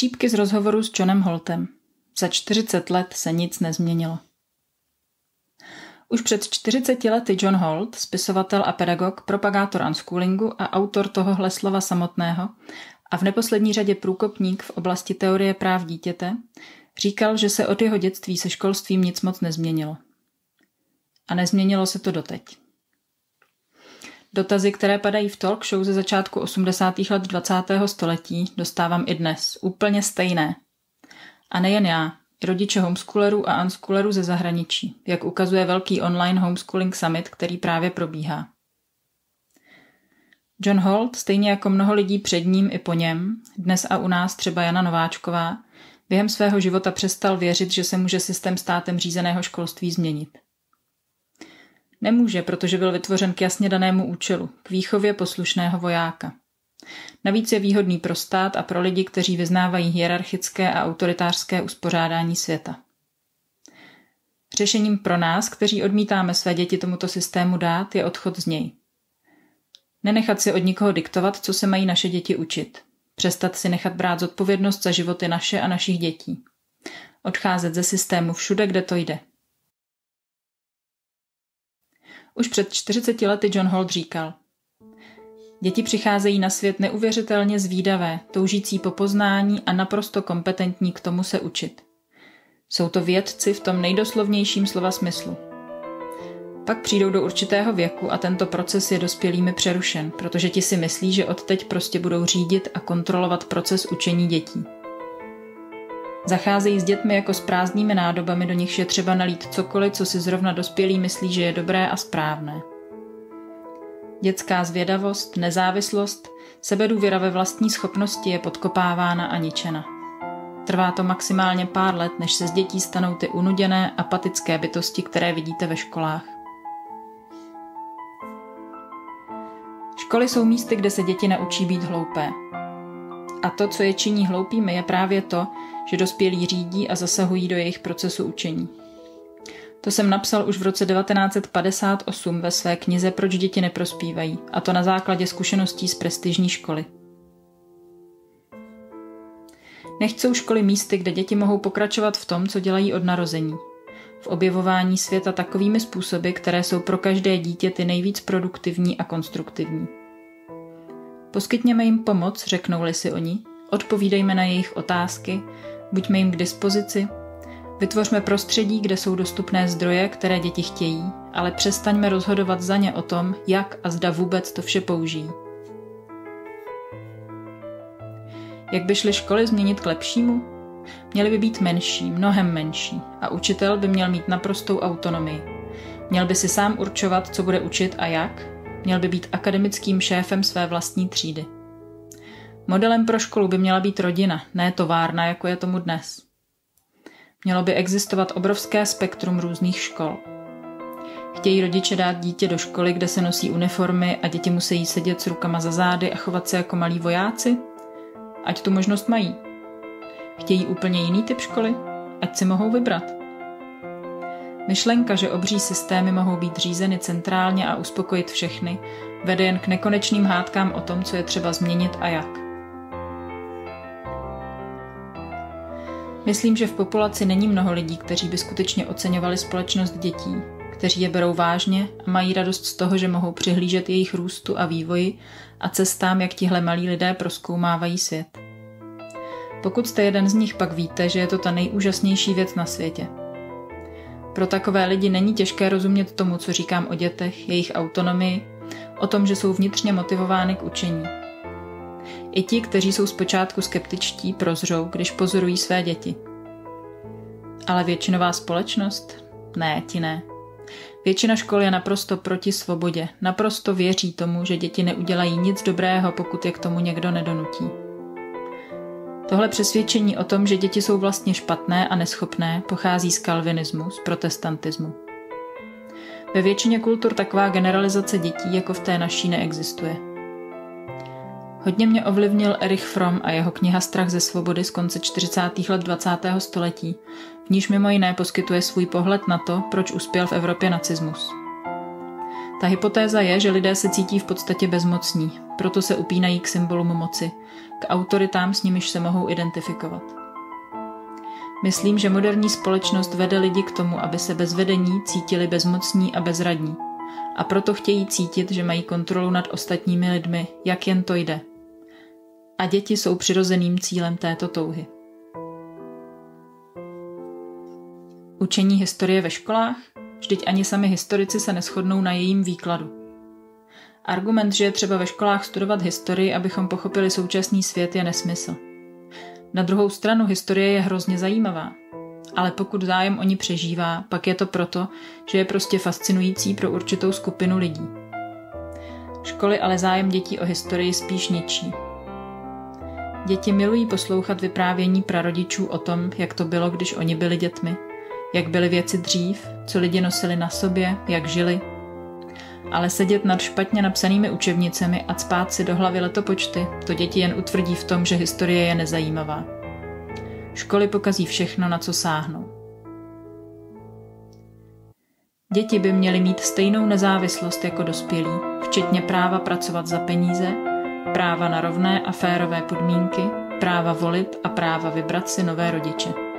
Střípky z rozhovoru s Johnem Holtem. Za 40 let se nic nezměnilo. Už před 40 lety John Holt, spisovatel a pedagog, propagátor unschoolingu a autor tohohle slova samotného a v neposlední řadě průkopník v oblasti teorie práv dítěte, říkal, že se od jeho dětství se školstvím nic moc nezměnilo. A nezměnilo se to doteď. Dotazy, které padají v talk show ze začátku 80. let 20. století, dostávám i dnes. Úplně stejné. A nejen já, i rodiče homeschoolerů a unschoolerů ze zahraničí, jak ukazuje velký online homeschooling summit, který právě probíhá. John Holt, stejně jako mnoho lidí před ním i po něm, dnes a u nás třeba Jana Nováčková, během svého života přestal věřit, že se může systém státem řízeného školství změnit. Nemůže, protože byl vytvořen k jasně danému účelu, k výchově poslušného vojáka. Navíc je výhodný pro stát a pro lidi, kteří vyznávají hierarchické a autoritářské uspořádání světa. Řešením pro nás, kteří odmítáme své děti tomuto systému dát, je odchod z něj. Nenechat si od nikoho diktovat, co se mají naše děti učit. Přestat si nechat brát zodpovědnost za životy naše a našich dětí. Odcházet ze systému všude, kde to jde. Už před 40 lety John Holt říkal: děti přicházejí na svět neuvěřitelně zvídavé, toužící po poznání a naprosto kompetentní k tomu se učit. Jsou to vědci v tom nejdoslovnějším slova smyslu. Pak přijdou do určitého věku a tento proces je dospělými přerušen, protože ti si myslí, že odteď prostě budou řídit a kontrolovat proces učení dětí. Zacházejí s dětmi jako s prázdnými nádobami, do nichž je třeba nalít cokoliv, co si zrovna dospělí myslí, že je dobré a správné. Dětská zvědavost, nezávislost, sebedůvěra ve vlastní schopnosti je podkopávána a ničena. Trvá to maximálně pár let, než se z dětí stanou ty unuděné, apatické bytosti, které vidíte ve školách. Školy jsou místy, kde se děti naučí být hloupé. A to, co je činí hloupými, je právě to, že dospělí řídí a zasahují do jejich procesu učení. To jsem napsal už v roce 1958 ve své knize Proč děti neprospívají, a to na základě zkušeností z prestižní školy. Nechť jsou školy místy, kde děti mohou pokračovat v tom, co dělají od narození. V objevování světa takovými způsoby, které jsou pro každé dítě ty nejvíc produktivní a konstruktivní. Poskytněme jim pomoc, řeknou-li si oni, odpovídejme na jejich otázky, buďme jim k dispozici, vytvořme prostředí, kde jsou dostupné zdroje, které děti chtějí, ale přestaňme rozhodovat za ně o tom, jak a zda vůbec to vše použijí. Jak by šly školy změnit k lepšímu? Měly by být menší, mnohem menší, a učitel by měl mít naprostou autonomii. Měl by si sám určovat, co bude učit a jak, měl by být akademickým šéfem své vlastní třídy. Modelem pro školu by měla být rodina, ne továrna, jako je tomu dnes. Mělo by existovat obrovské spektrum různých škol. Chtějí rodiče dát dítě do školy, kde se nosí uniformy a děti musí sedět s rukama za zády a chovat se jako malí vojáci? Ať tu možnost mají. Chtějí úplně jiný typ školy? Ať si mohou vybrat. Myšlenka, že obří systémy mohou být řízeny centrálně a uspokojit všechny, vede jen k nekonečným hádkám o tom, co je třeba změnit a jak. Myslím, že v populaci není mnoho lidí, kteří by skutečně oceňovali společnost dětí, kteří je berou vážně a mají radost z toho, že mohou přihlížet jejich růstu a vývoji a cestám, jak tihle malí lidé prozkoumávají svět. Pokud jste jeden z nich, pak víte, že je to ta nejúžasnější věc na světě. Pro takové lidi není těžké rozumět tomu, co říkám o dětech, jejich autonomii, o tom, že jsou vnitřně motivovány k učení. I ti, kteří jsou zpočátku skeptičtí, prozřou, když pozorují své děti. Ale většinová společnost? Ne, ti ne. Většina škol je naprosto proti svobodě, naprosto věří tomu, že děti neudělají nic dobrého, pokud je k tomu někdo nedonutí. Tohle přesvědčení o tom, že děti jsou vlastně špatné a neschopné, pochází z kalvinismu, z protestantismu. Ve většině kultur taková generalizace dětí jako v té naší neexistuje. Hodně mě ovlivnil Erich Fromm a jeho kniha Strach ze svobody z konce 40. let 20. století, v níž mimo jiné poskytuje svůj pohled na to, proč uspěl v Evropě nacismus. Ta hypotéza je, že lidé se cítí v podstatě bezmocní, proto se upínají k symbolům moci, k autoritám, s nimiž se mohou identifikovat. Myslím, že moderní společnost vede lidi k tomu, aby se bez vedení cítili bezmocní a bezradní. A proto chtějí cítit, že mají kontrolu nad ostatními lidmi, jak jen to jde. A děti jsou přirozeným cílem této touhy. Učení historie ve školách? Vždyť ani sami historici se neshodnou na jejím výkladu. Argument, že je třeba ve školách studovat historii, abychom pochopili současný svět, je nesmysl. Na druhou stranu historie je hrozně zajímavá. Ale pokud zájem o ní přežívá, pak je to proto, že je prostě fascinující pro určitou skupinu lidí. Školy ale zájem dětí o historii spíš ničí. Děti milují poslouchat vyprávění prarodičů o tom, jak to bylo, když oni byli dětmi, jak byly věci dřív, co lidi nosili na sobě, jak žili. Ale sedět nad špatně napsanými učebnicemi a cpát si do hlavy letopočty, to děti jen utvrdí v tom, že historie je nezajímavá. Školy pokazí všechno, na co sáhnou. Děti by měly mít stejnou nezávislost jako dospělí, včetně práva pracovat za peníze, práva na rovné a férové podmínky, práva volit a práva vybrat si nové rodiče.